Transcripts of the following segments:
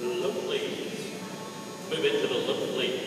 Look, please. Move into the look, please.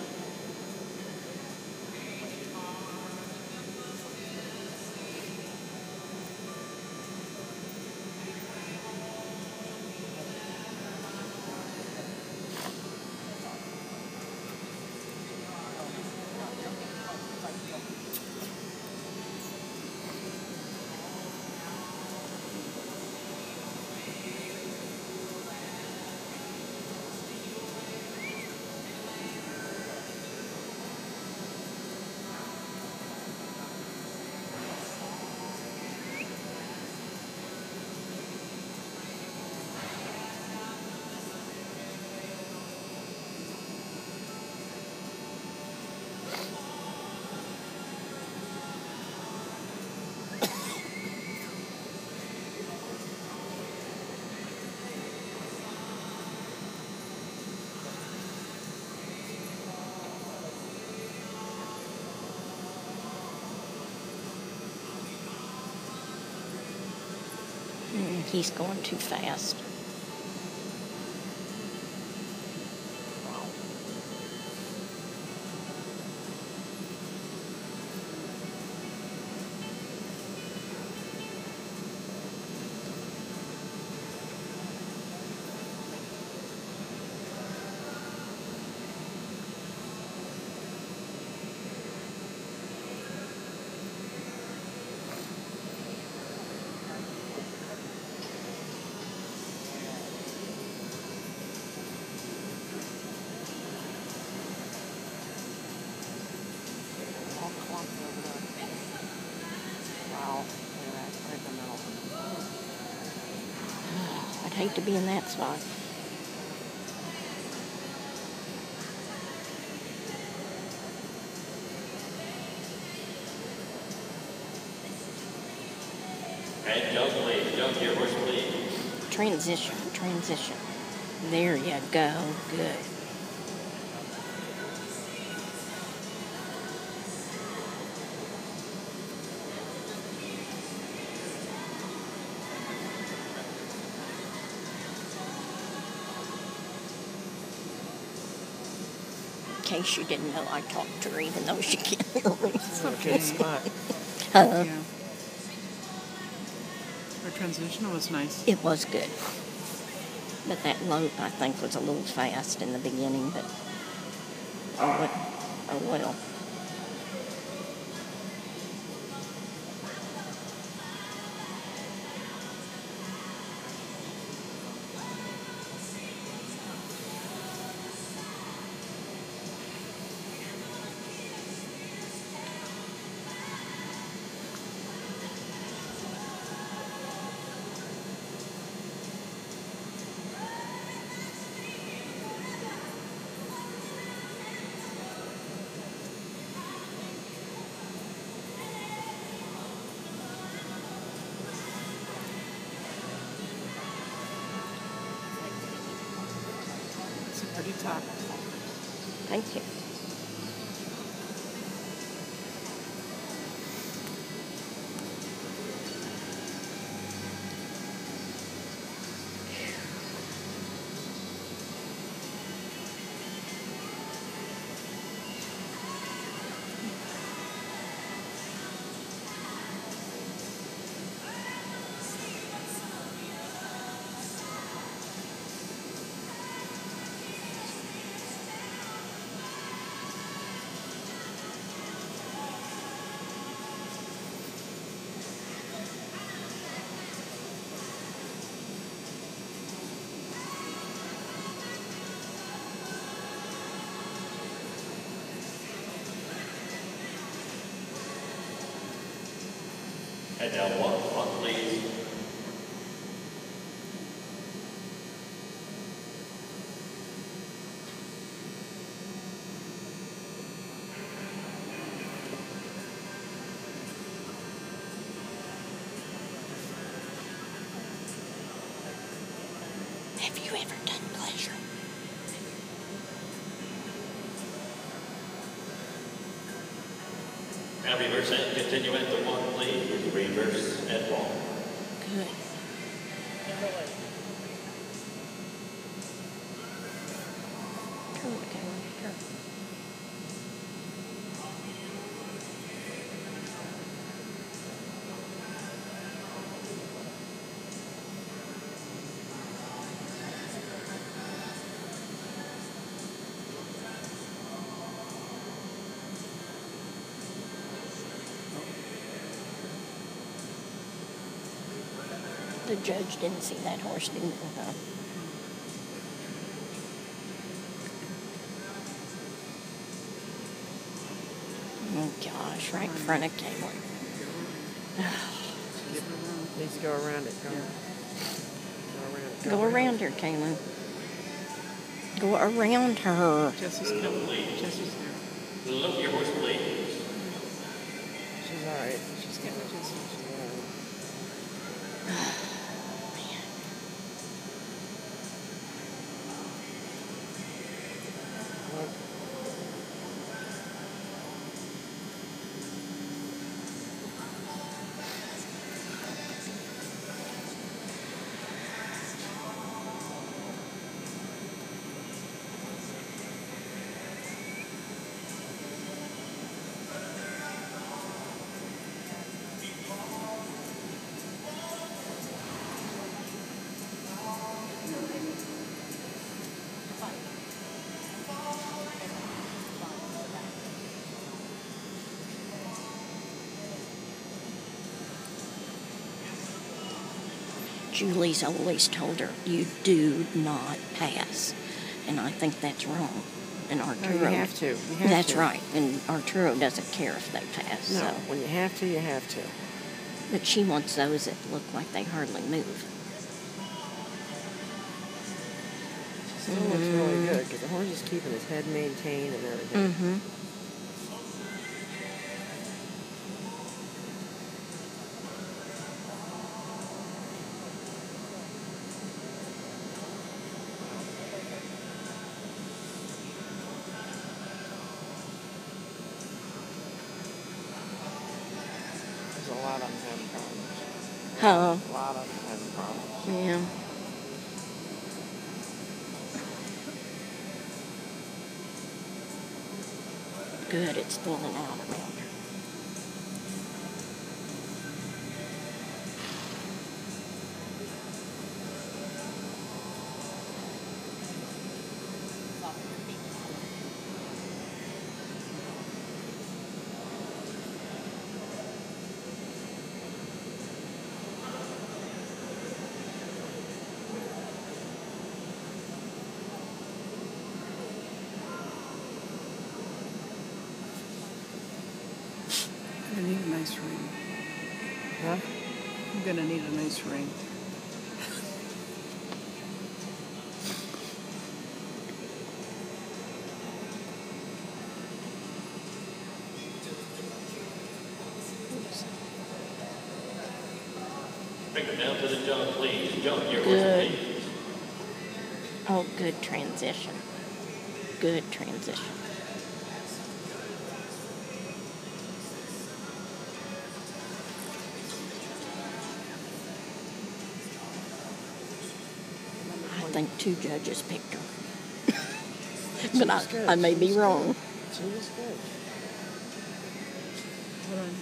He's going too fast. I'd hate to be in that spot. And jump, please. Jump your horse, please. Transition, transition. There you go. Good. In case you didn't know, I talked to her even though she can't hear me. It's okay. Yeah. Her transition was nice. It was good. But that lope, I think, was a little fast in the beginning, but oh well. Pretty top. Thank you. And now walk, please. Have you ever done pleasure? Now reverse and continue at the walk, please. Reverse and walk. Good. The judge didn't see that horse, didn't he? Huh? Oh gosh, right in front of Caitlin. Needs to go around it. Go around her, Caitlin. Go around her. Jesse's coming. Jesse's there. Look, your horse, please. She's all right. She's getting it. She's all right. Julie's always told her, you do not pass. And I think that's wrong. And Arturo... No, you have to. That's right. And Arturo doesn't care if they pass. No, So. when you have to, you have to. But she wants those that look like they hardly move. Still looks really good because the horse is keeping his head maintained and everything. Mm-hmm. There's a lot of them having problems. Huh? A lot of them having problems. Yeah. Good, it's falling out around her. I need a nice ring. Huh? I'm gonna need a nice ring. Bring her down to the jump, please. Jump, your horse, Good. please. Oh, good transition. Good transition. I think 2 judges picked her. But I may be wrong. She was good. Hold on.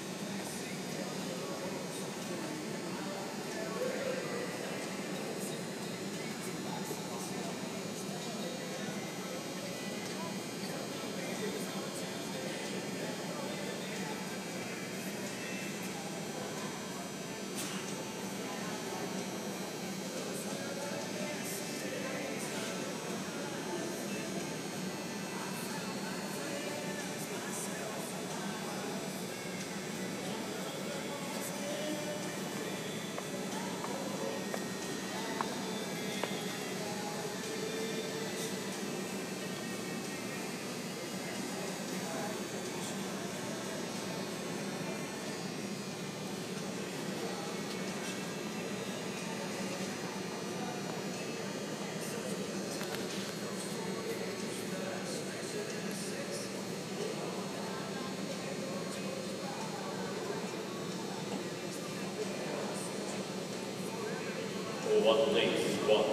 One, please. Walk.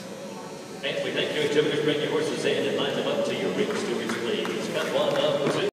And we thank you exhibitors. Bring your horses in and line them up to your ring stewards, please. Cut one up.